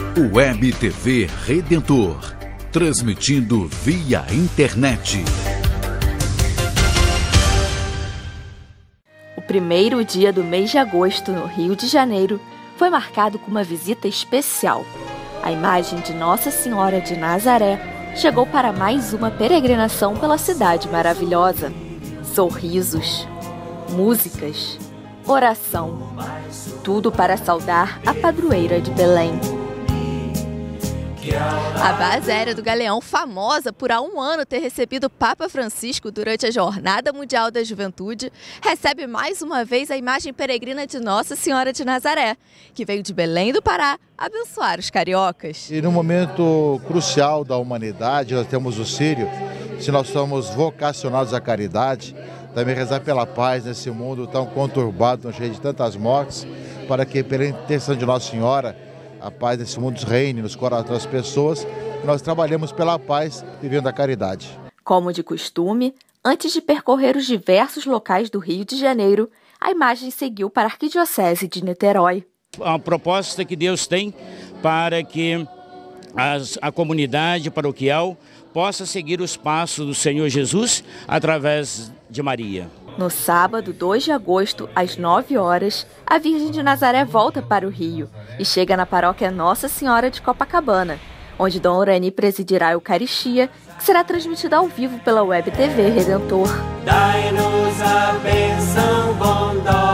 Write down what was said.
Web TV Redentor, transmitindo via internet. O primeiro dia do mês de agosto, no Rio de Janeiro, foi marcado com uma visita especial. A imagem de Nossa Senhora de Nazaré chegou para mais uma peregrinação pela cidade maravilhosa. Sorrisos, músicas, oração, tudo para saudar a padroeira de Belém. A base aérea do Galeão, famosa por há um ano ter recebido o Papa Francisco durante a Jornada Mundial da Juventude, recebe mais uma vez a imagem peregrina de Nossa Senhora de Nazaré, que veio de Belém do Pará abençoar os cariocas. E no momento crucial da humanidade, nós temos o Sírio, se nós somos vocacionados à caridade, também rezar pela paz nesse mundo tão conturbado, cheio de tantas mortes, para que pela intercessão de Nossa Senhora, a paz nesse mundo reine nos corações das pessoas, e nós trabalhamos pela paz vivendo a caridade. Como de costume, antes de percorrer os diversos locais do Rio de Janeiro, a imagem seguiu para a Arquidiocese de Niterói. A proposta que Deus tem para que a comunidade paroquial possa seguir os passos do Senhor Jesus através de Maria. No sábado, 2 de agosto, às 9 horas, a Virgem de Nazaré volta para o Rio e chega na paróquia Nossa Senhora de Copacabana, onde Dom Urani presidirá a Eucaristia, que será transmitida ao vivo pela Web TV Redentor. Dai-nos a bênção bondosa.